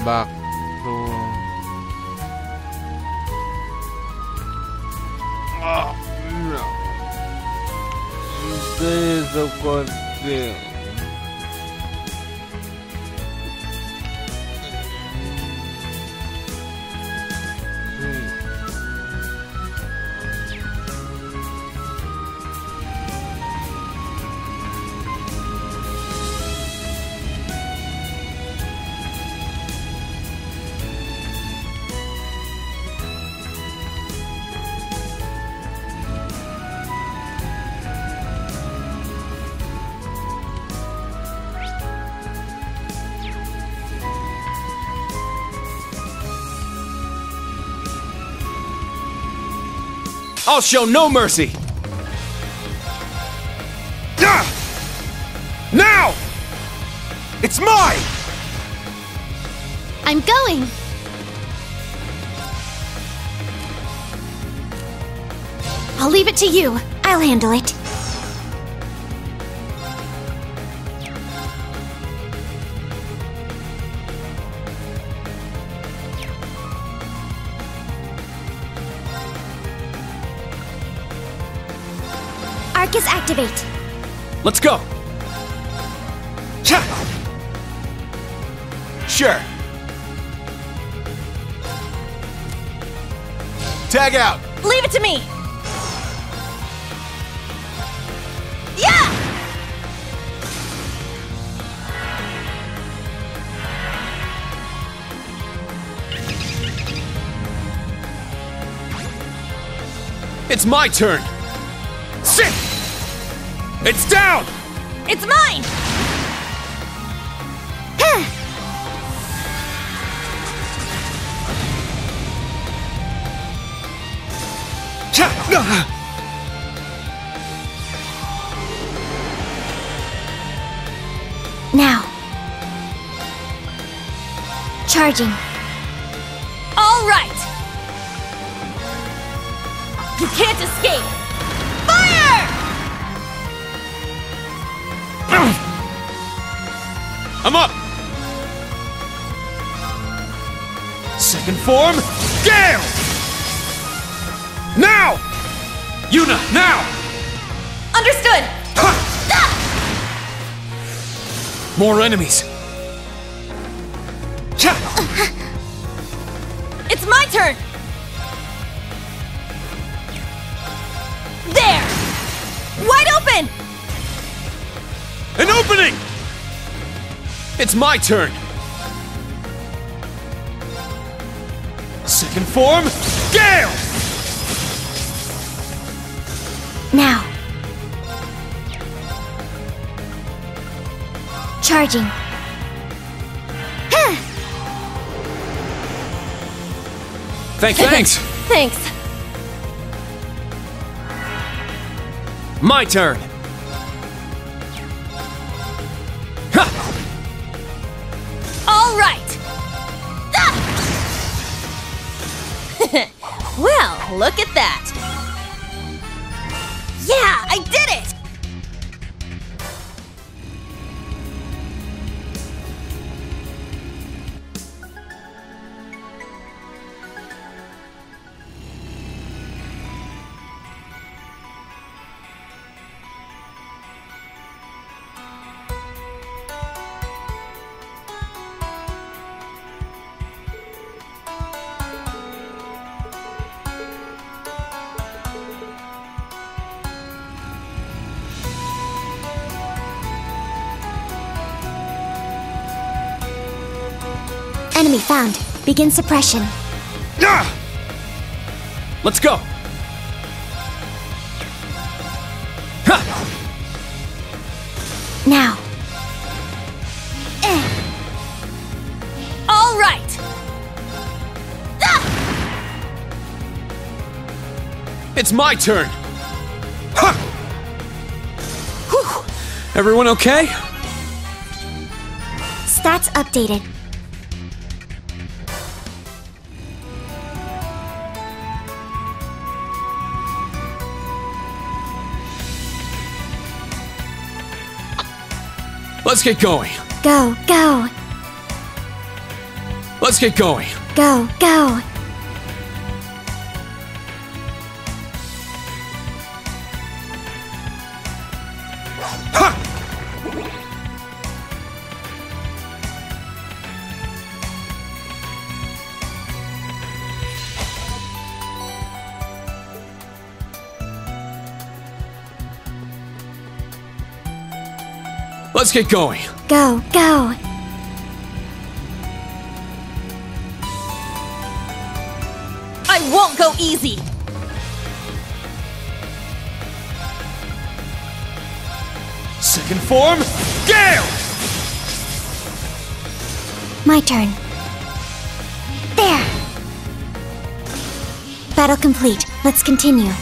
back to no. This is a good thing. I'll show no mercy! Now! It's mine! I'm going! I'll leave it to you. I'll handle it. Arcus activate. Let's go! Sure. Tag out! Leave it to me! Yeah! It's my turn! Sit! It's down! It's mine! Now. Charging. All right! You can't escape! Fire! I'm up! Second form, Gale! Now! Yuna, now! Understood! More enemies! It's my turn! There! Wide open! An opening! It's my turn! Second form, Gale! Now. Charging. Thanks! Thanks. My turn! Ha! All right! Well, look at that! Yeah, I did it! Enemy found. Begin suppression. Let's go! Ha! Now. All right. It's my turn! Ha! Whew. Everyone okay? Stats updated. Let's get going. Go, go. Let's get going. Go, go. Ha! Let's get going. Go, go. I won't go easy! Second form, Gale! My turn. There. Battle complete. Let's continue.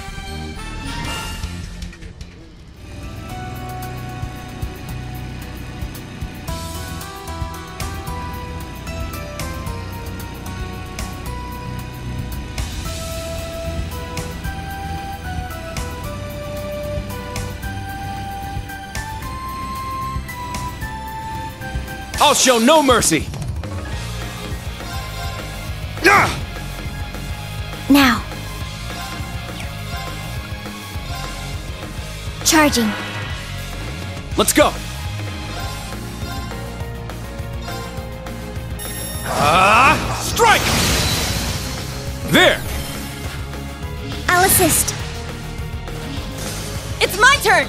I'll show no mercy! Ah! Now. Charging. Let's go! Strike! There! I'll assist. It's my turn!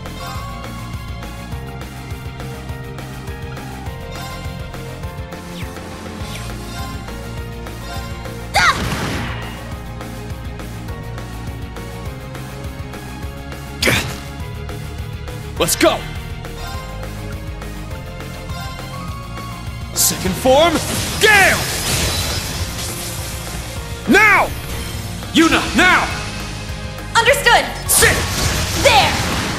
Let's go! Second form, Gale! Now! Yuna, now! Understood! Sit! There!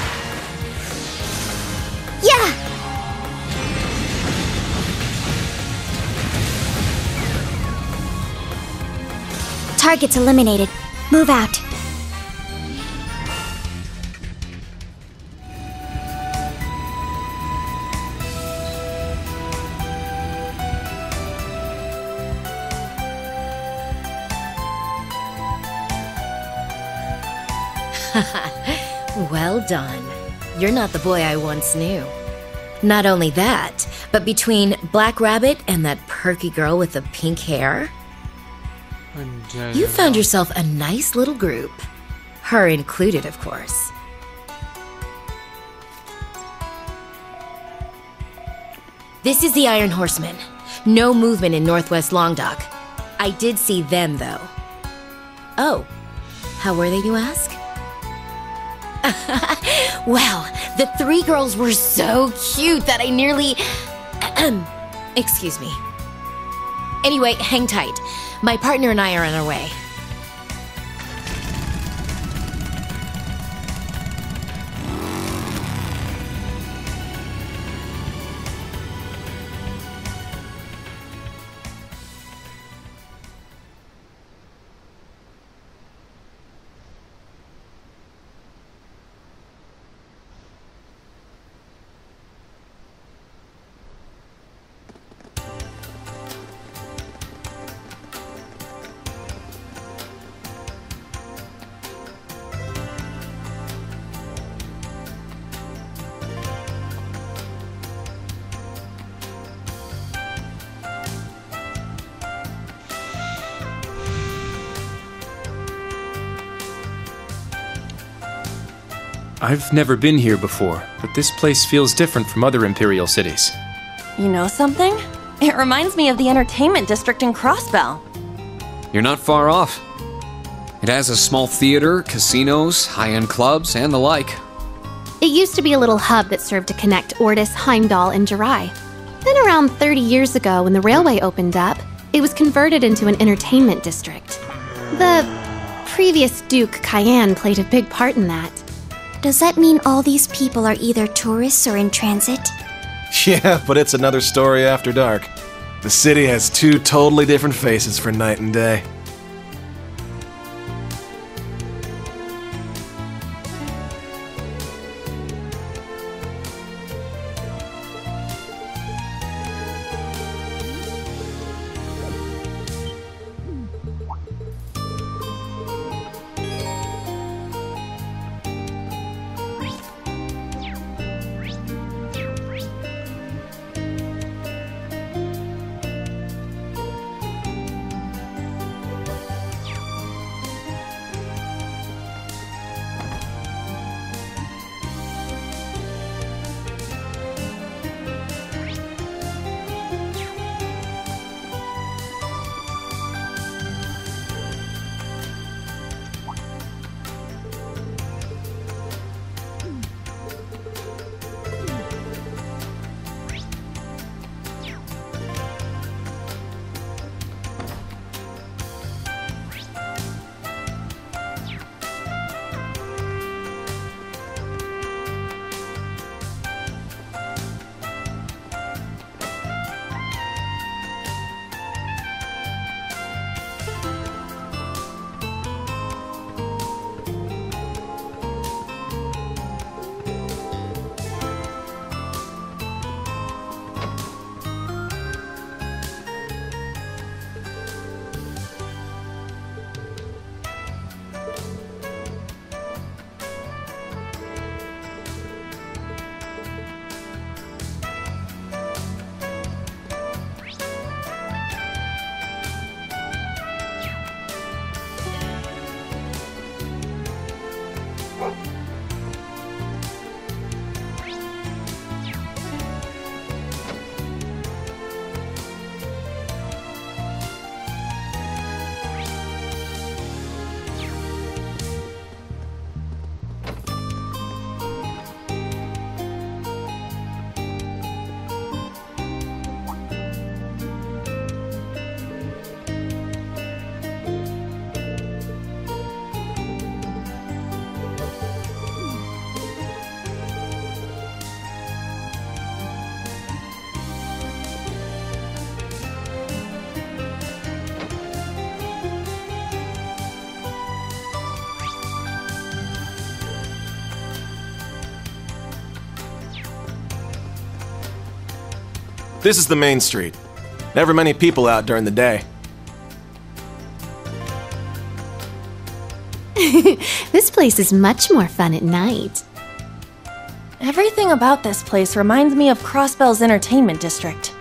Yeah! Targets eliminated. Move out. Well done. You're not the boy I once knew. Not only that, but between Black Rabbit and that perky girl with the pink hair, you found yourself a nice little group. Her included, of course. This is the Iron Horsemen. No movement in Northwest Longdock. I did see them, though. Oh, how were they, you ask? Well, the three girls were so cute that I nearly... Excuse me. Anyway, hang tight. My partner and I are on our way. I've never been here before, but this place feels different from other Imperial cities. You know something? It reminds me of the entertainment district in Crossbell. You're not far off. It has a small theater, casinos, high-end clubs, and the like. It used to be a little hub that served to connect Ordis, Heimdall, and Jirai. Then around 30 years ago, when the railway opened up, it was converted into an entertainment district. The previous Duke, Cayenne, played a big part in that. Does that mean all these people are either tourists or in transit? Yeah, but it's another story after dark. The city has two totally different faces for night and day. This is the main street. Never many people out during the day. This place is much more fun at night. Everything about this place reminds me of Crossbell's entertainment district.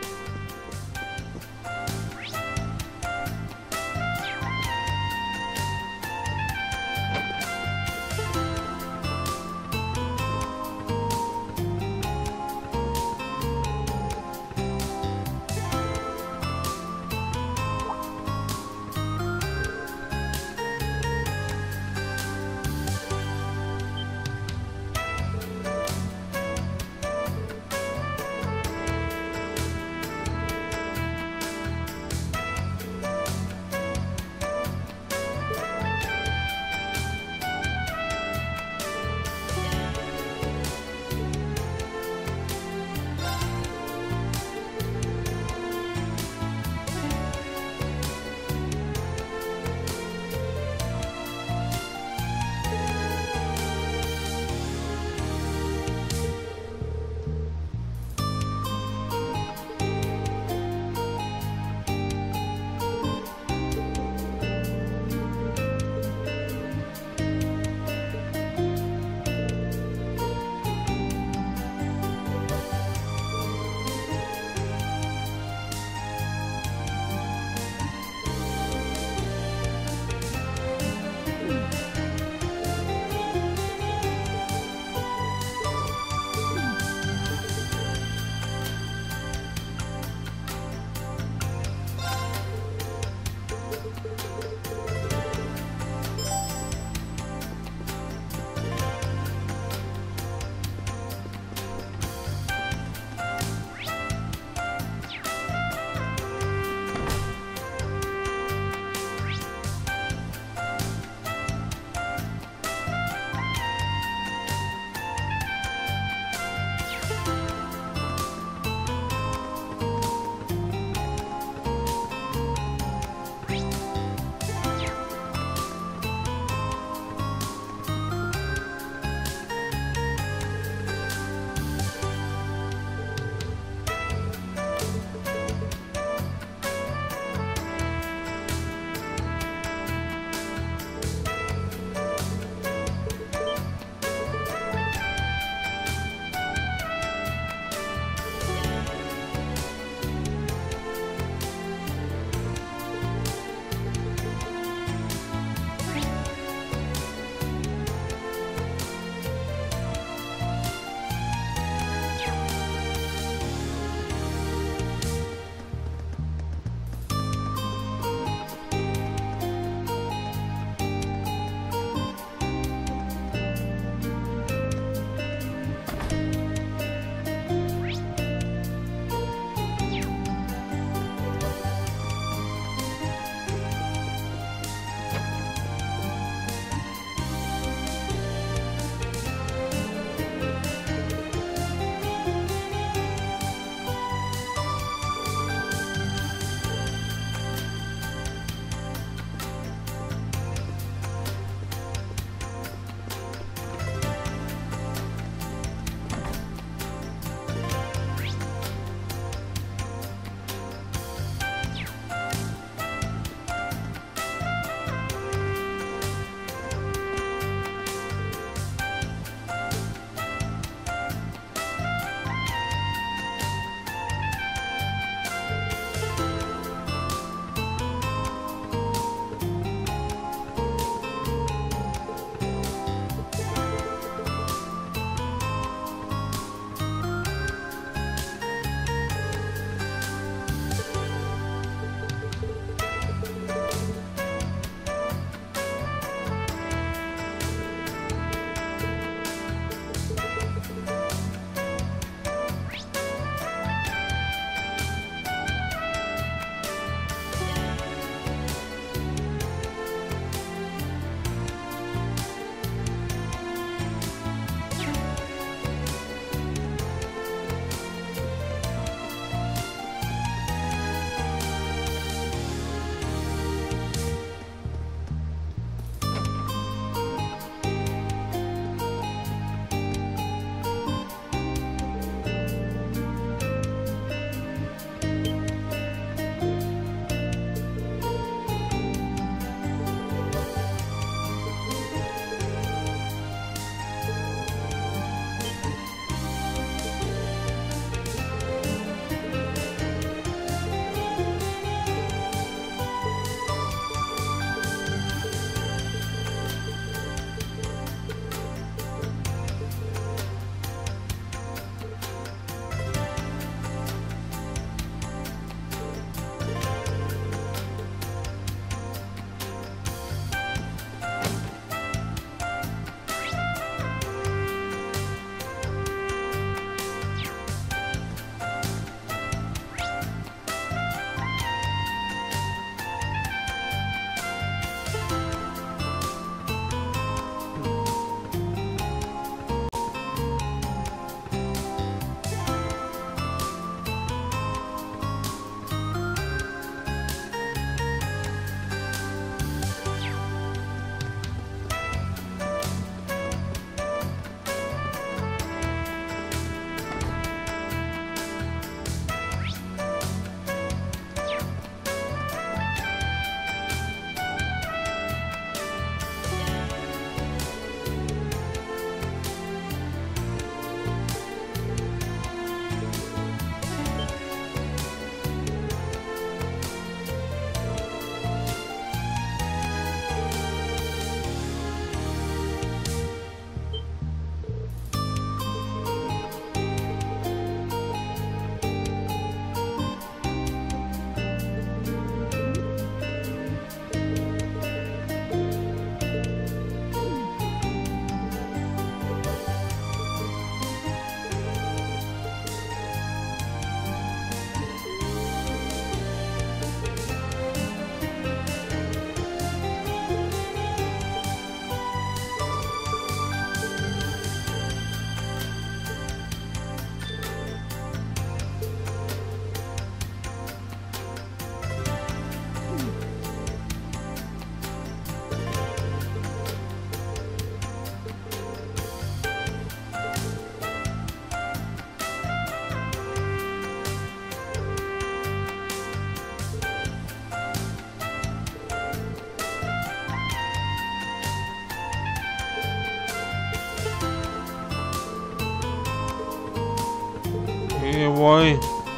¿Qué voy?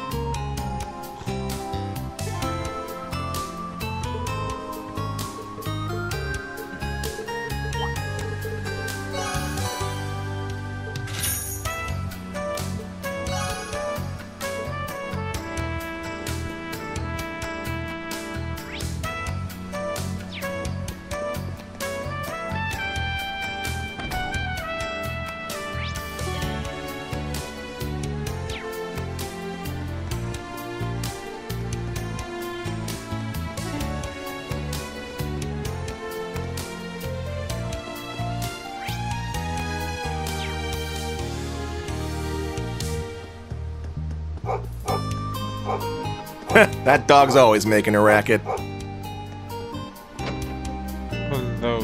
That dog's always making a racket. Hello.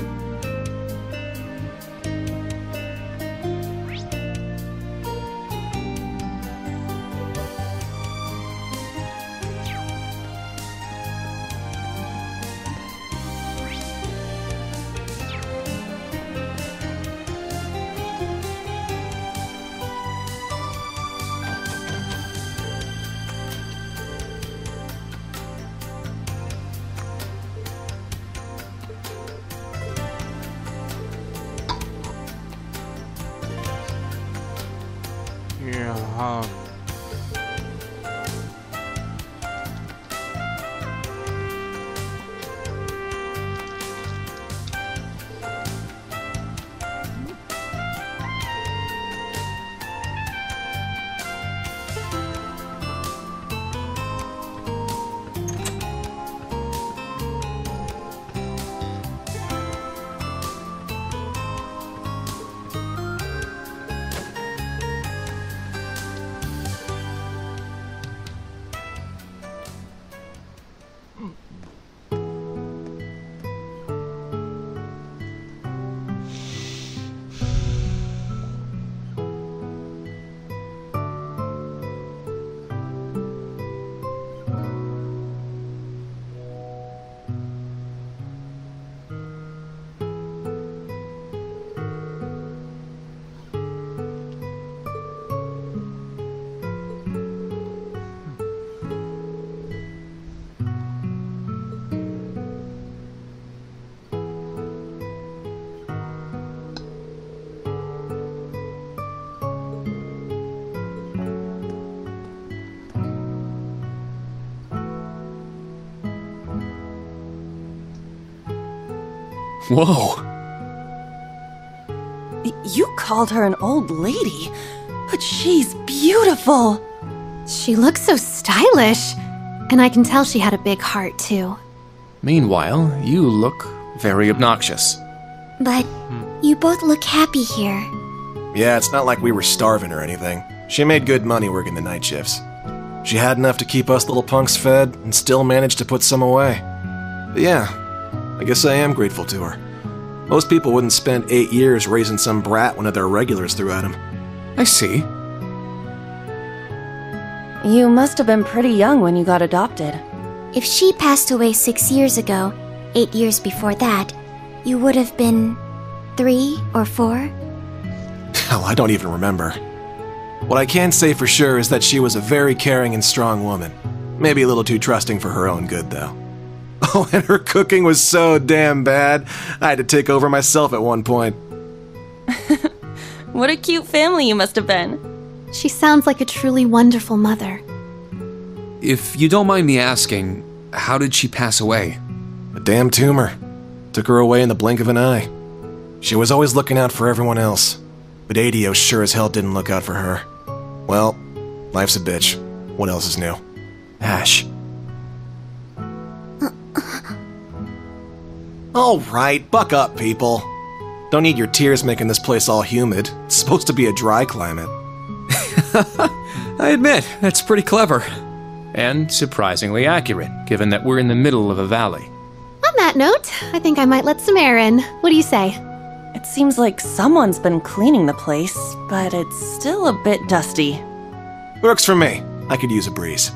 Yeah. Whoa. You called her an old lady, but she's beautiful. She looks so stylish. And I can tell she had a big heart, too. Meanwhile, you look very obnoxious. But you both look happy here. Yeah, it's not like we were starving or anything. She made good money working the night shifts. She had enough to keep us little punks fed and still managed to put some away. But yeah, I guess I am grateful to her. Most people wouldn't spend 8 years raising some brat one of their regulars threw at them. I see. You must have been pretty young when you got adopted. If she passed away 6 years ago, 8 years before that, you would have been 3 or 4? Hell, I don't even remember. What I can say for sure is that she was a very caring and strong woman. Maybe a little too trusting for her own good, though. Oh, and her cooking was so damn bad, I had to take over myself at one point. What a cute family you must have been. She sounds like a truly wonderful mother. If you don't mind me asking, how did she pass away? A damn tumor. Took her away in the blink of an eye. She was always looking out for everyone else, but Adio sure as hell didn't look out for her. Well, life's a bitch. What else is new? Ash. Alright, buck up, people. Don't need your tears making this place all humid. It's supposed to be a dry climate. I admit, that's pretty clever. And surprisingly accurate, given that we're in the middle of a valley. On that note, I think I might let some air in. What do you say? It seems like someone's been cleaning the place, but it's still a bit dusty. Works for me. I could use a breeze.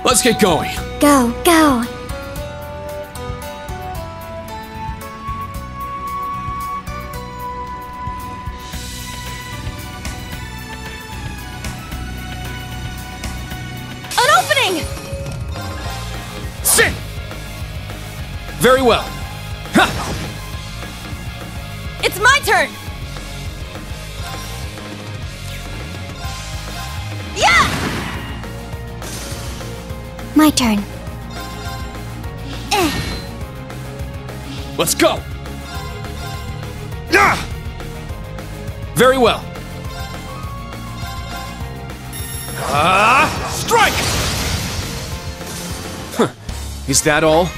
Let's get going. Go, go. An opening! Sit! Very well. Ha! It's my turn! Yeah! My turn. Let's go! Ah! Very well. Strike! Huh. Is that all?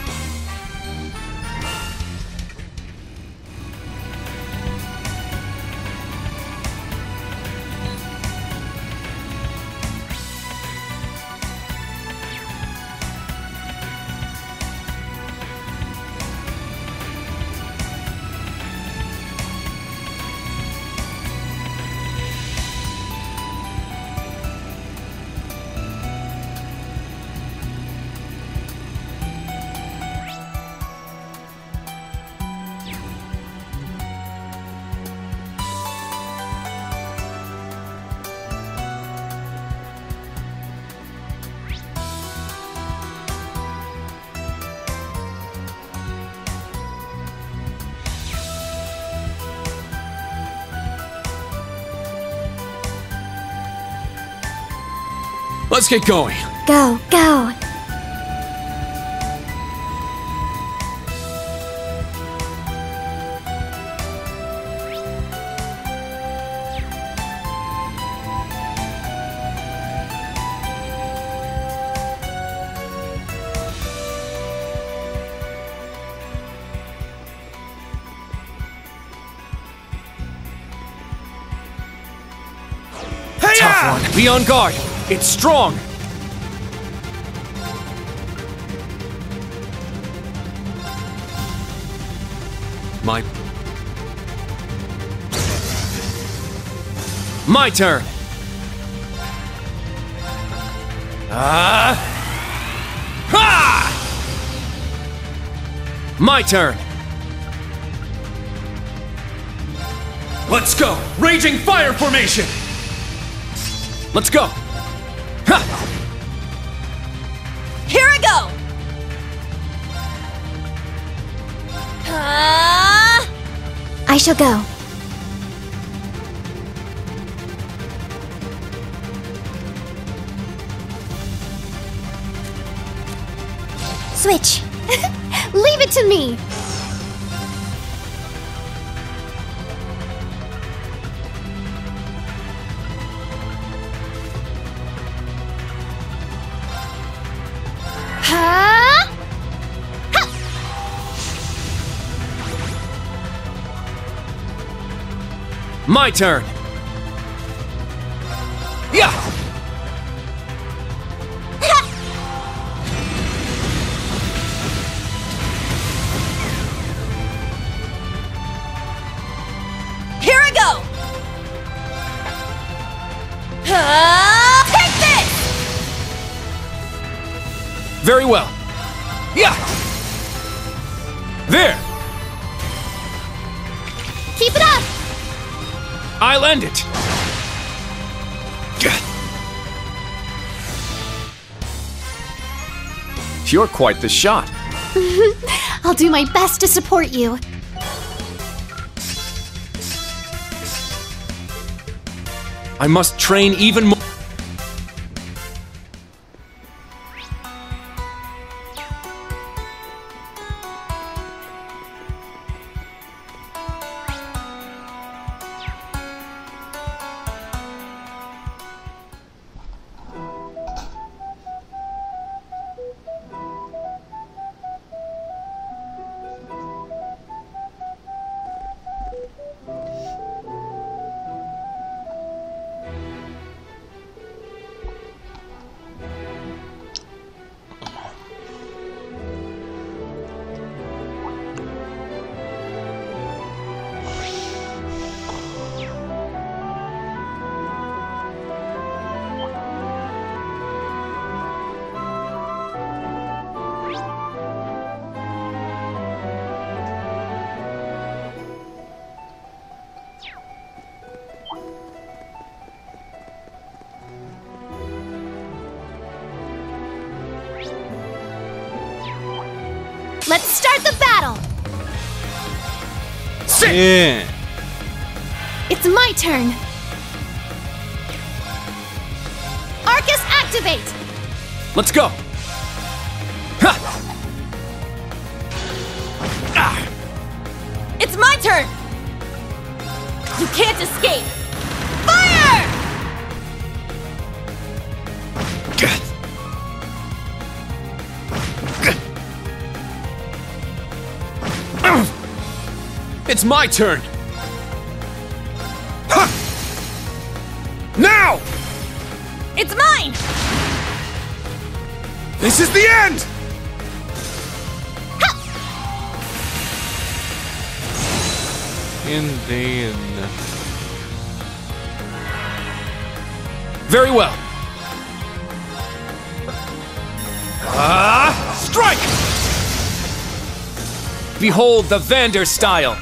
Let's get going. Go, go. Tough one. Be on guard. It's strong. My turn. Ha! My turn. Let's go. Raging fire formation. Let's go. Ha! Here I go! I shall go. Switch. Leave it to me! My turn. Yeah. Here I go! Take this! Very well. Yeah. There. Keep it up! I'll end it. You're quite the shot. I'll do my best to support you. I must train even more. Let's start the battle! Yeah. It's my turn! Arcus, activate! Let's go! Ha! It's my turn! You can't escape! Fire! It's my turn! Ha! Now! It's mine! This is the end! Indeed. Very well. Strike! Behold the Vander style!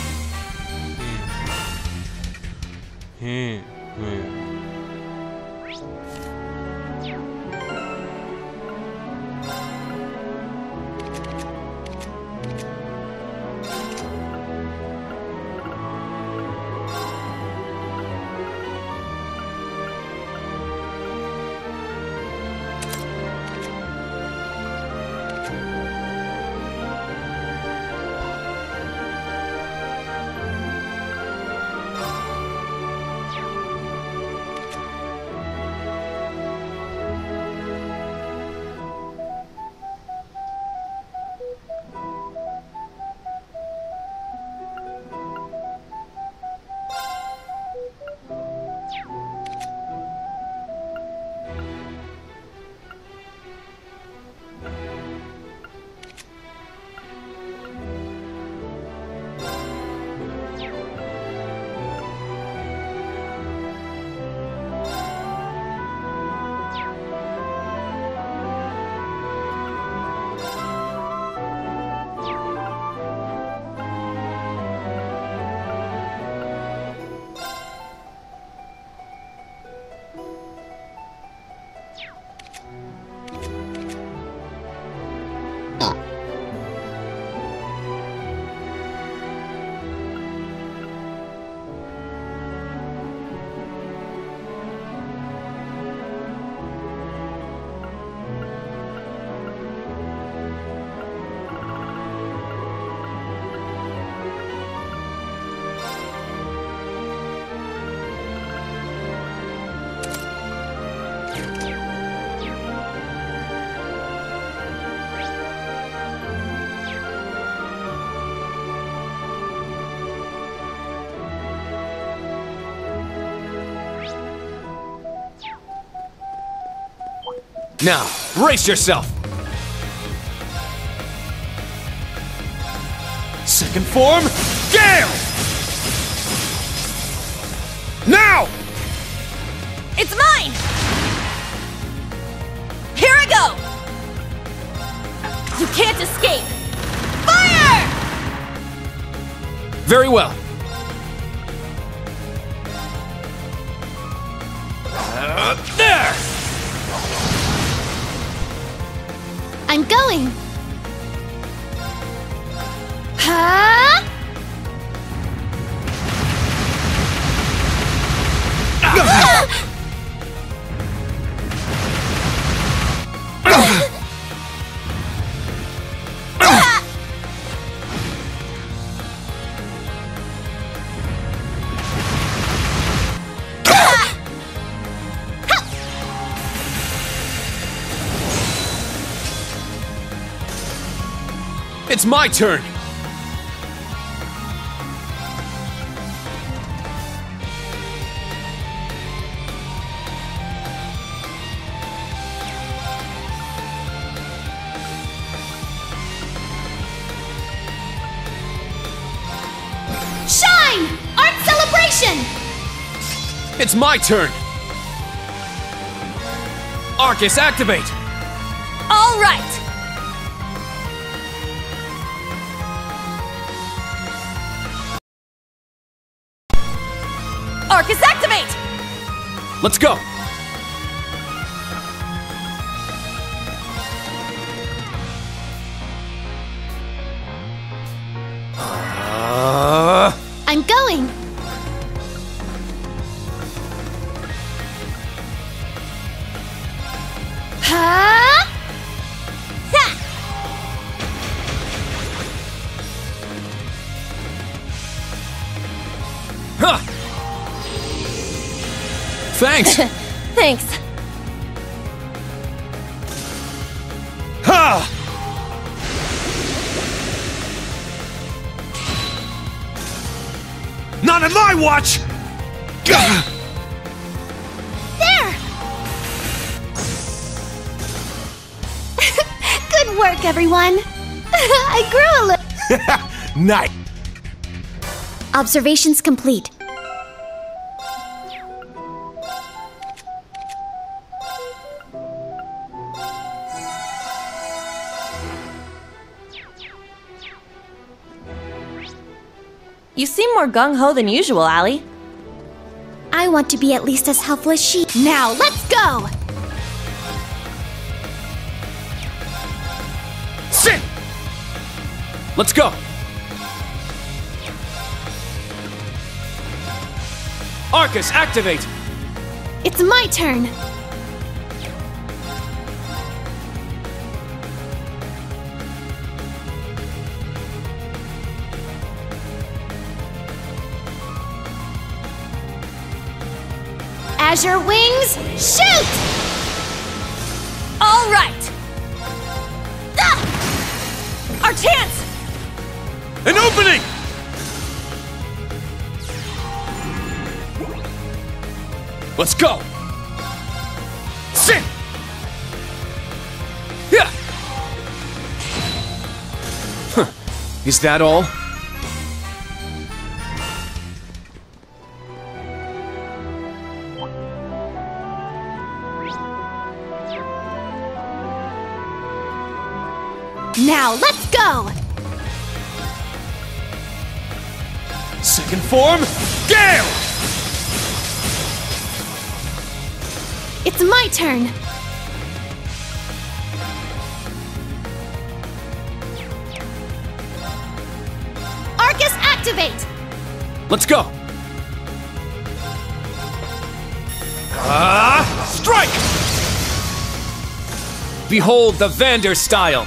Now, brace yourself! Second form, Gale! Now! It's mine! Here I go! You can't escape! Fire! Very well. There! I'm going! Huh? It's my turn! Shine! Art celebration! It's my turn! Arcus, activate! All right! Arcus, activate! Let's go! Huh. Thanks. Thanks. Ha! Not on my watch! There! Good work, everyone. I grew a little. Night. Observations complete. You seem more gung-ho than usual, Allie. I want to be at least as helpful as she. Now, let's go! Sit! Let's go! Arcus, activate! It's my turn. Azure Wings, shoot! All right! Ah! Our chance! An opening! Let's go! Sit! Yeah! Huh. Is that all? Now, let's go! Second form, Gale! It's my turn. Arcus, activate! Let's go! Strike! Behold the Vander style!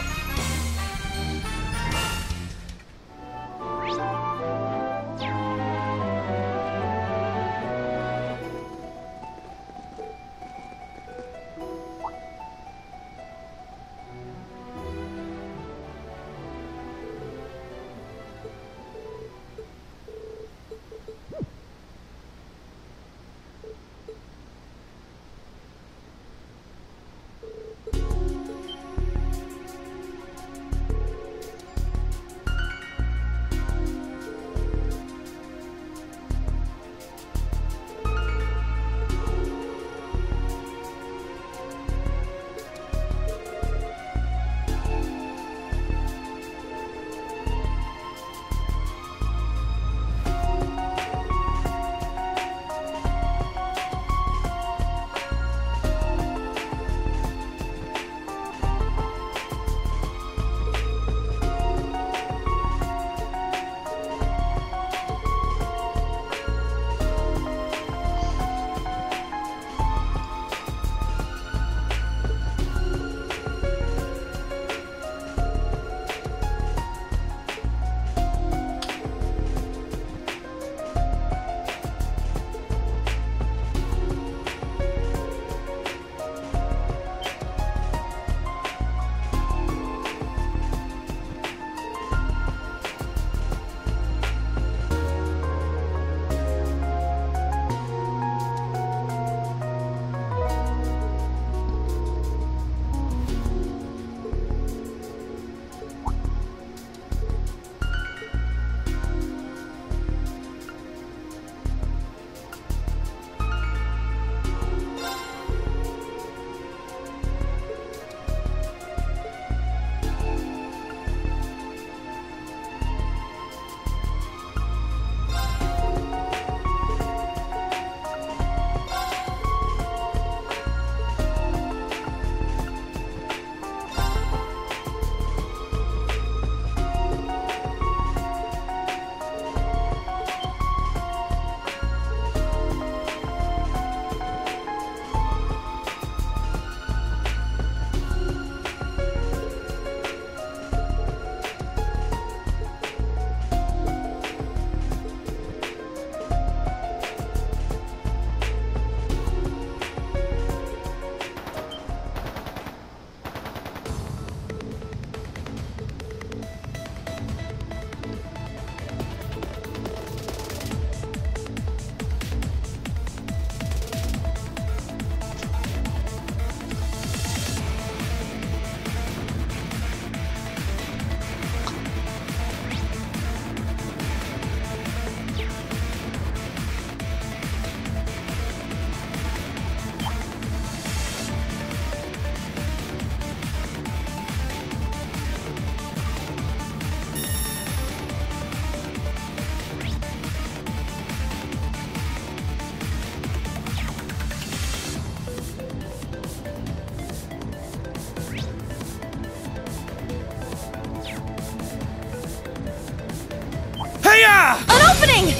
coming!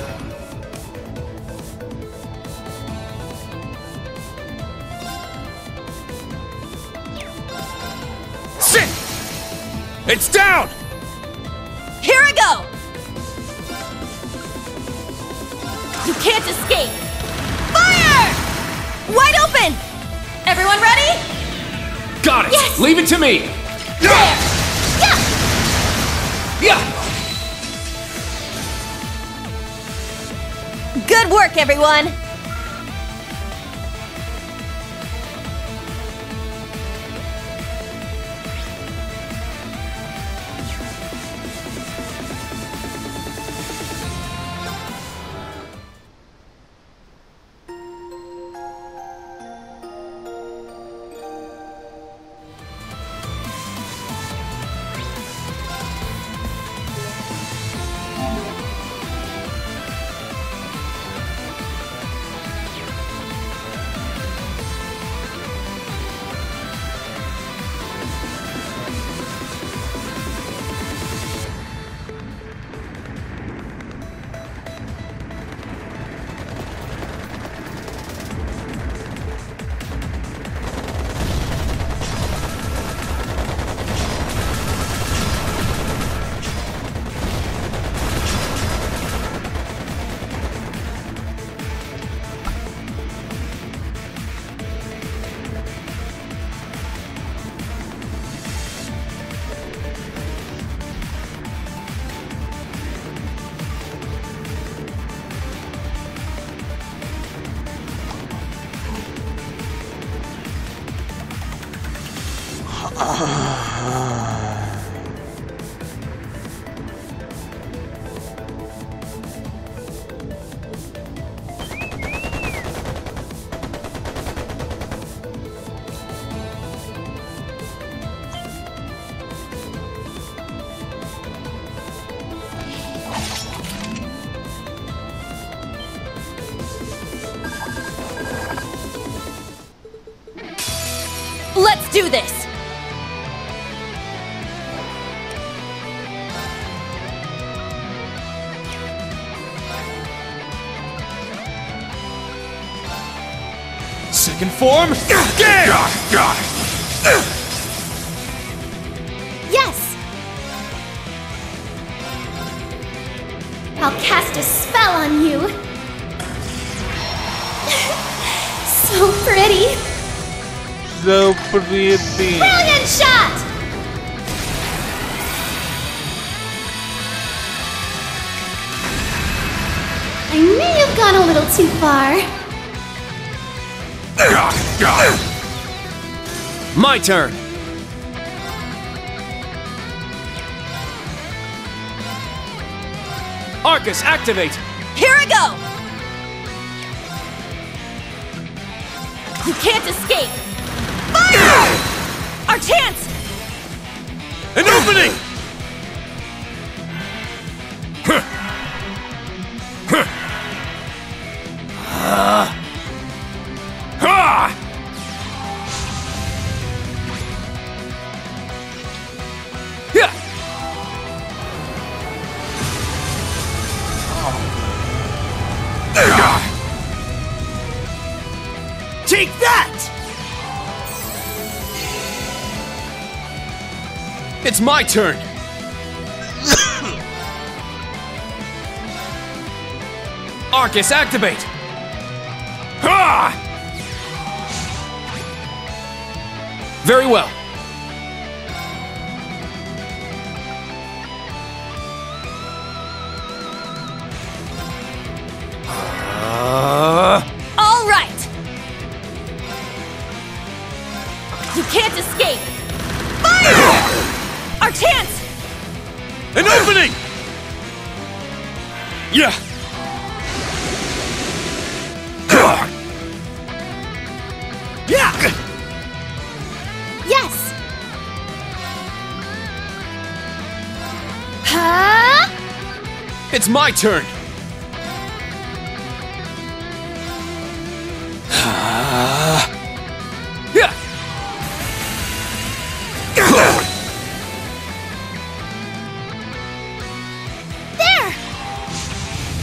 Sit! It's down! Here I go! You can't escape! Fire! Wide open! Everyone ready? Got it! Yes! Leave it to me! There! Yeah! Yeah! Good work, everyone! Let's do this! Second form! Yes! I'll cast a spell on you. So pretty. So pretty. Brilliant shot! I may have gone a little too far. My turn! Arcus, activate! Here I go! You can't escape! Fire! Our chance! An opening! Take that! It's my turn! Arcus, activate! Very well. All right! You can't escape! Fire! Our chance! An opening! Yeah! Yes! Huh? It's my turn! There!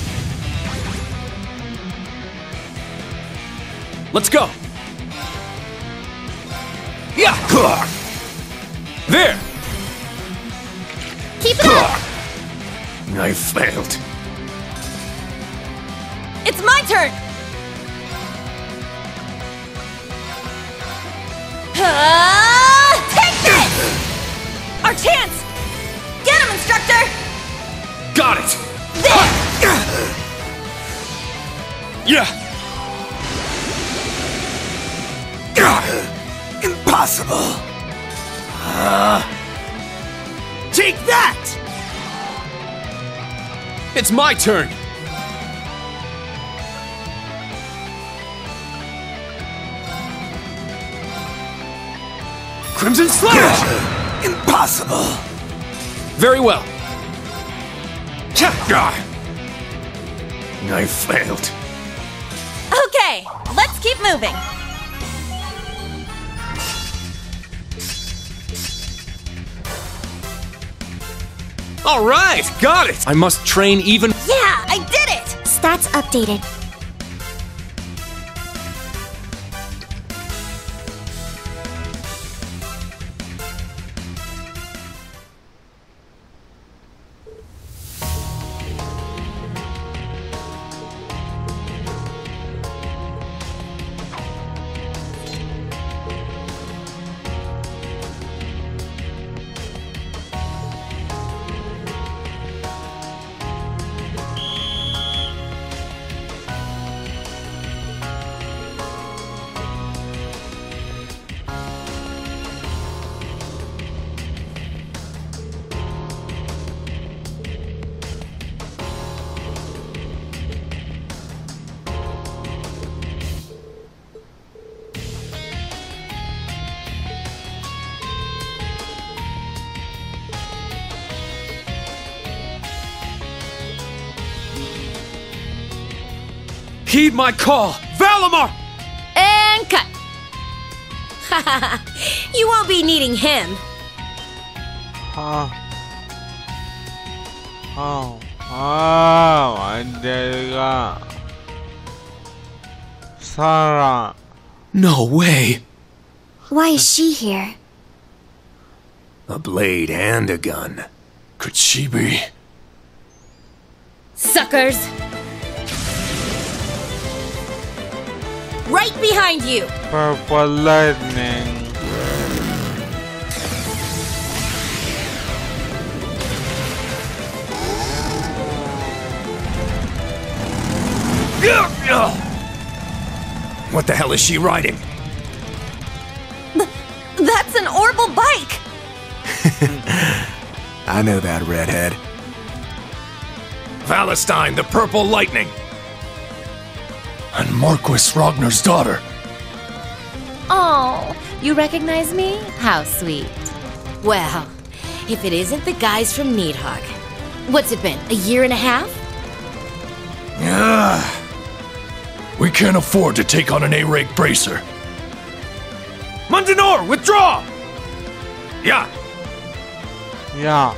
Let's go! Yeah! There! Keep it up! I failed. It's my turn! Take this! Our chance! Get him, instructor! Got it! There! Yeah! Impossible! Take that! It's my turn! Crimson Slash! Impossible! Very well. I failed. Okay, let's keep moving. All right, got it! I must train even... Yeah, I did it! Stats updated. Heed my call! Valimar! And cut. You won't be needing him. 완전히가 살아. No way! Why is she here? A blade and a gun. Could she be? Suckers! Right behind you! Purple lightning. What the hell is she riding? That's an Orbital bike! I know that redhead. Valestein, the Purple Lightning. And Marquis Ragnar's daughter. Oh, you recognize me? How sweet. Well, if it isn't the guys from Needhog. What's it been, a year and a half? We can't afford to take on an A-rank bracer. Mundanor, withdraw! Yeah. Yeah.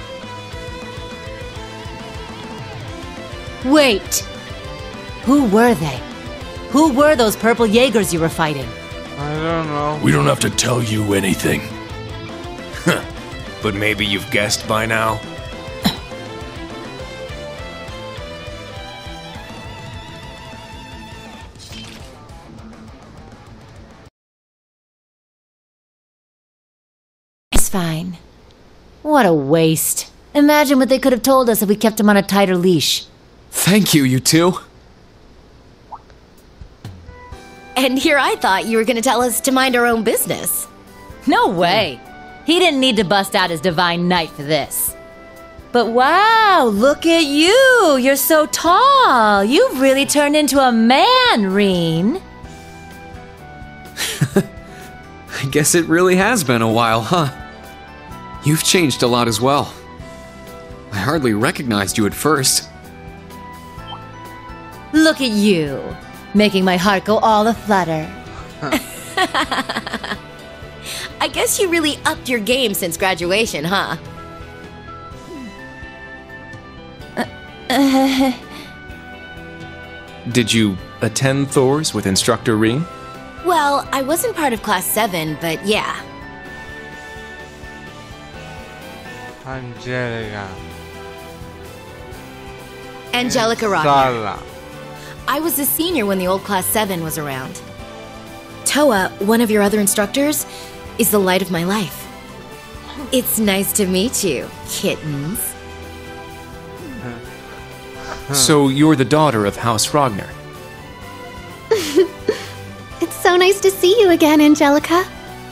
Wait. Who were they? Who were those purple Jaegers you were fighting? I don't know. We don't have to tell you anything. But maybe you've guessed by now? It's fine. What a waste. Imagine what they could have told us if we kept him on a tighter leash. Thank you, you two. And here I thought you were gonna tell us to mind our own business. No way. He didn't need to bust out his divine knight for this. But wow, look at you. You're so tall. You've really turned into a man, Reen. I guess it really has been a while, huh? You've changed a lot as well. I hardly recognized you at first. Look at you, making my heart go all a-flutter. I guess you really upped your game since graduation, huh? Did you attend Thor's with Instructor Reen? Well, I wasn't part of Class 7, but yeah. Angelica. Angelica Rockner. Sala. I was a senior when the old Class 7 was around. Toa, one of your other instructors, is the light of my life. It's nice to meet you, kittens. So you're the daughter of House Rogner. It's so nice to see you again, Angelica.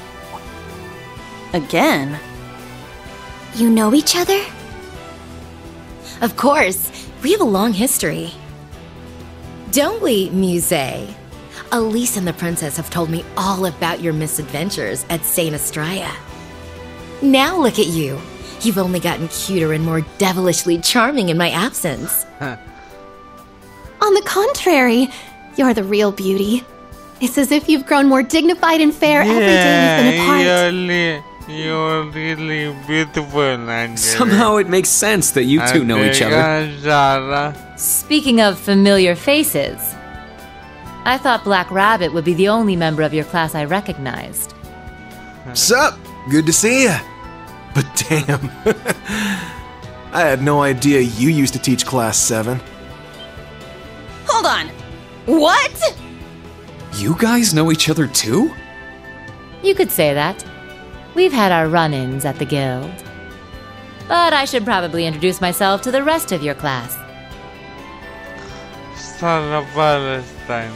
Again? You know each other? Of course, we have a long history. Don't we, Muse? Elise and the princess have told me all about your misadventures at Saint Estrella. Now look at you. You've only gotten cuter and more devilishly charming in my absence. On the contrary, you're the real beauty. It's as if you've grown more dignified and fair every day we've been apart. You're really beautiful, Angelica. Somehow it makes sense that you two know each other. Sala. Speaking of familiar faces, I thought Black Rabbit would be the only member of your class I recognized. Sup? Good to see ya. But damn, I had no idea you used to teach Class 7. Hold on. What? You guys know each other too? You could say that. We've had our run-ins at the guild. But I should probably introduce myself to the rest of your class. Sarah Palestine.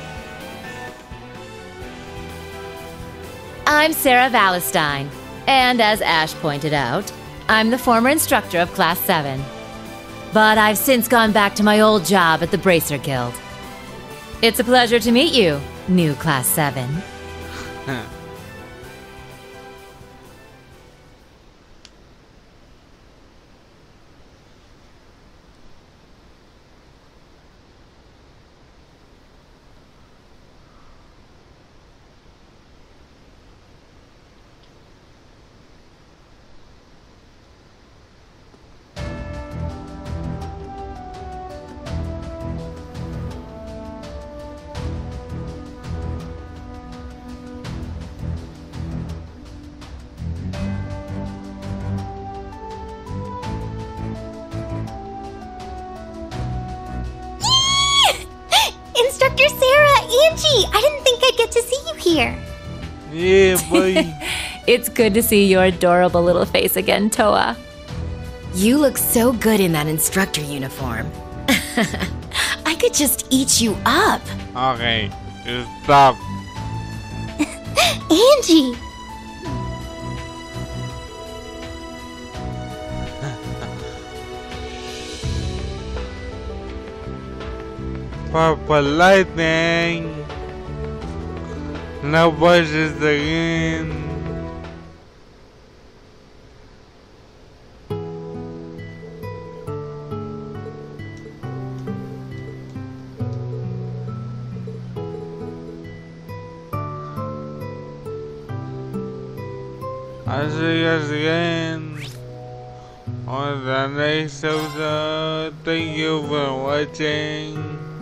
I'm Sarah Valestine, and as Ash pointed out, I'm the former instructor of Class 7. But I've since gone back to my old job at the Bracer Guild. It's a pleasure to meet you, new Class 7. Instructor Sarah, Angie, I didn't think I'd get to see you here. Yeah, boy. It's good to see your adorable little face again, Toa. You look so good in that instructor uniform. I could just eat you up. Okay, stop. Angie! Purple lightning. No voices again. I'll see you guys again on the next episode. Thank you for watching.